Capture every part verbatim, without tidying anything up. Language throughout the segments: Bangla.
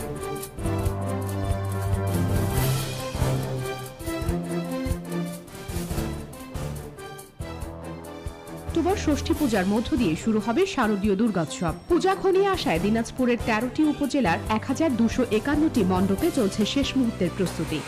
অক্টোবর ষষ্ঠী পূজার মধ্য দিয়ে শুরু হবে শারদীয় দুর্গোৎসব। পূজা ঘনিয়ে আসায় দিনাজপুরের তেরোটি উপজেলার এক হাজার দুশো একান্নটি মণ্ডপে চলছে শেষ মুহূর্তের প্রস্তুতি।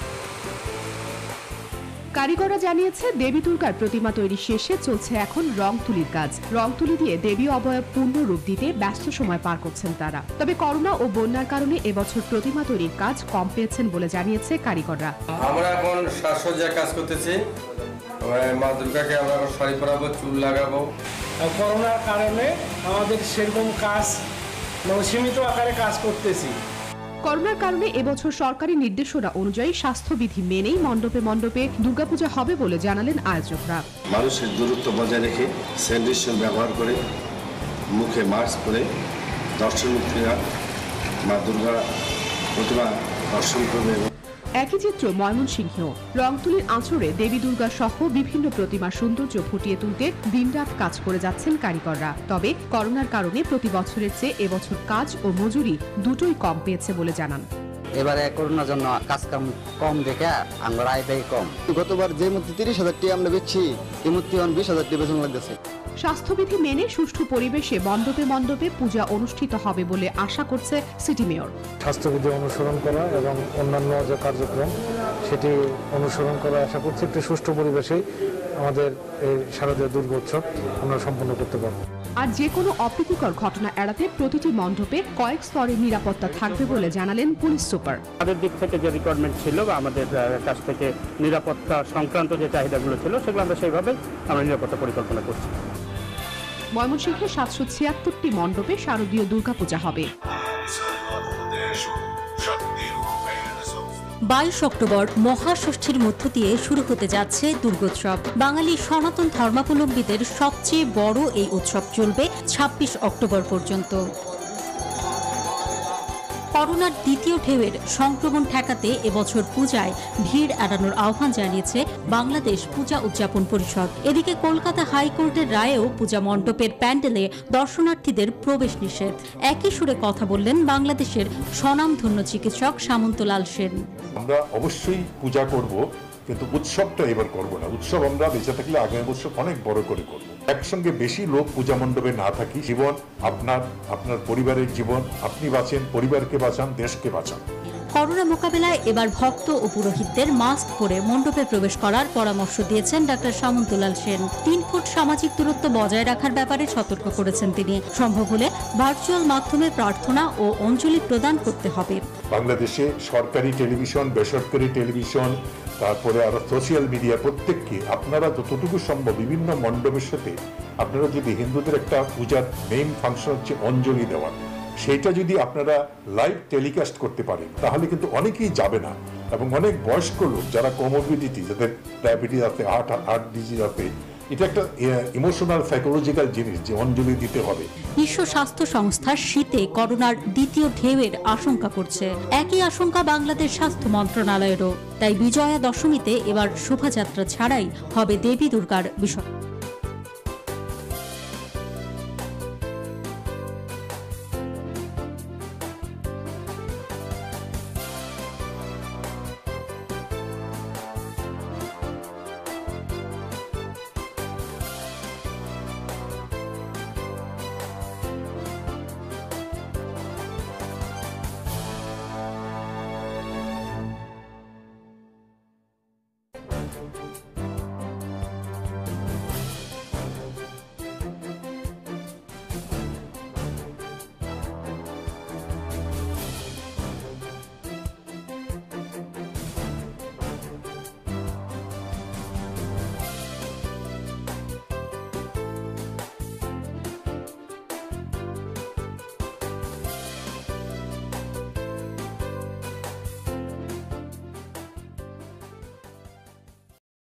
কারিগররা জানিয়েছে, দেবী দুর্গার প্রতিমা তৈরি শেষে চলছে এখন রং তুলির কাজ। রং তুলি দিয়ে দেবী অবয়ব পূর্ণ রূপ দিতে ব্যস্ত সময় পার করছেন তারা। তবে করোনা ও বন্যার কারণে এবছর প্রতিমা তৈরির কাজ কম পেয়েছেন বলে জানিয়েছে কারিগররা। আমরা এখন সাজসজ্জার কাজ করতেছি, মা দুর্গাকে আমরা শাড়ি পরাবো, চুল লাগাবো। করোনার কারণে আমাদের সেরকম কাজ সীমিত আকারে কাজ করতেছি। করোনার কারণে এবছর সরকারি নির্দেশনা অনুযায়ী স্বাস্থ্যবিধি মেনেই মণ্ডপে মণ্ডপে দুর্গাপূজা হবে বলে জানালেন আয়োজকরা। মানুষের দূরত্ব বজায় রেখে স্যানিটাইজেশন ব্যবহার করে মুখে মাস্ক পরে দর্শনার্থীরা মা দুর্গা প্রতিমা দর্শন করবে। একই চিত্র ময়মনসিংহেও। রংতুলির আঁচড়ে দেবী দুর্গা সহ বিভিন্ন প্রতিমার সৌন্দর্য ফুটিয়ে তুলতে দিনরাত কাজ করে যাচ্ছেন কারিগররা। তবে করোনার কারণে প্রতি বছরের চেয়ে এবছর কাজ ও মজুরি দুটোই কম পেয়েছে বলে জানান। এবারে করোনার জন্য কাজ কাম কম দেখে আমরা আয় ব্যয় কম। গতবার যে মূর্তি তিরিশ হাজার টাকা আমরা বেচছি, এই মূর্তি এখন বিশ হাজার টাকা বেতন লাগতেছে। স্বাস্থ্যবিধি মেনে সুষ্ঠু পরিবেশে মণ্ডপে মণ্ডপে পূজা অনুষ্ঠিত হবে বলে আশা করছে সিটি মেয়র। স্বাস্থ্যবিধি অনুসরণ করা এবং অন্যান্য যে কার্যক্রম সেটি অনুসরণ করা আশা করছি একটি সুষ্ঠু পরিবেশে আমাদের এই শারদীয় দুর্গোৎসব আমরা সম্পন্ন করতে পারব। আর যে কোনো অপ্রীতিকর ঘটনা এড়াতে প্রতিটি মণ্ডপে কয়েক স্তরের নিরাপত্তা থাকবে বলে জানালেন পুলিশ সুপার। আমাদের দিক থেকে যে রিকোয়ারমেন্ট ছিল বা আমাদের কাছ থেকে নিরাপত্তা সংক্রান্ত যে চাহিদাগুলো ছিল সেগুলো আমরা সেইভাবে আমরা নিরাপত্তা পরিকল্পনা করছি। ময়মনসিংহে সাতশো ছিয়াত্তরটি মণ্ডপে শারদীয় দুর্গাপূজা হবে। বাইশ অক্টোবর মহাষষ্ঠীর মধ্য দিয়ে শুরু হতে যাচ্ছে দুর্গোৎসব। বাঙালি সনাতন ধর্মাবলম্বীদের সবচেয়ে বড় এই উৎসব চলবে ছাব্বিশ অক্টোবর পর্যন্ত। করোনার দ্বিতীয় ঢেউয়ের সংক্রমণ ঠেকাতে এবছর পূজায় ভিড় এড়ানোর আহ্বান জানিয়েছে বাংলাদেশ পূজা উদযাপন পরিষদ। এদিকে কলকাতা হাইকোর্টের রায়েও পূজা মণ্ডপের প্যান্ডেলে দর্শনার্থীদের প্রবেশ নিষেধ। একই সুরে কথা বললেন বাংলাদেশের স্বনামধন্য চিকিৎসক সামন্তলাল সেন। আমরা অবশ্যই পূজা করব, কিন্তু উৎসবটা এবার করব না। উৎসব আমরা বেঁচে থাকলে আগামী বছর অনেক বড় করে করব। একসঙ্গে বেশি লোক পূজা মণ্ডপে না থাকি। জীবন আপনার, আপনার পরিবারের জীবন, আপনি বাঁচেন, পরিবারকে বাঁচান, দেশকে বাঁচান। করোনা মোকাবেলায় এবার ভক্ত ও পুরোহিতদের মাস্ক পরে মণ্ডপে প্রবেশ করার পরামর্শ দিয়েছেন ডাক্তার সামন্তলাল সেন। তিন ফুট সামাজিক দূরত্ব বজায় রাখার ব্যাপারে সতর্ক করেছেন তিনি। সম্ভব হলে ভার্চুয়াল মাধ্যমে প্রার্থনা ও অঞ্জলি প্রদান করতে হবে। বাংলাদেশে সরকারি টেলিভিশন, বেসরকারি টেলিভিশন, তারপরে আরো সোশ্যাল মিডিয়া, প্রত্যেককে আপনারা যতটুকু সম্ভব বিভিন্ন মণ্ডপের সাথে আপনারা যদি হিন্দুদের একটা পূজার মেইন ফাংশন হচ্ছে অঞ্জলি দেওয়া, সেইটা যদি আপনারা লাইভ টেলিকাস্ট করতে পারেন তাহলে কিন্তু অনেকেই যাবে না। এবং অনেক বয়স্ক লোক যারা কোমরবিডিটি, যাদের ডায়াবেটিস আছে, হার্ট হার্ট ডিজিজ আছে, এটা একটা ইমোশনাল সাইকোলজিক্যাল জিনিস যে অঞ্জলি দিতে হবে। বিশ্ব স্বাস্থ্য সংস্থা শীতে করোনার দ্বিতীয় ঢেউয়ের আশঙ্কা করছে। একই আশঙ্কা বাংলাদেশ স্বাস্থ্য মন্ত্রণালয়েরও। তাই বিজয়া দশমীতে এবার শোভাযাত্রা ছাড়াই হবে দেবী দুর্গার বিসর্জন।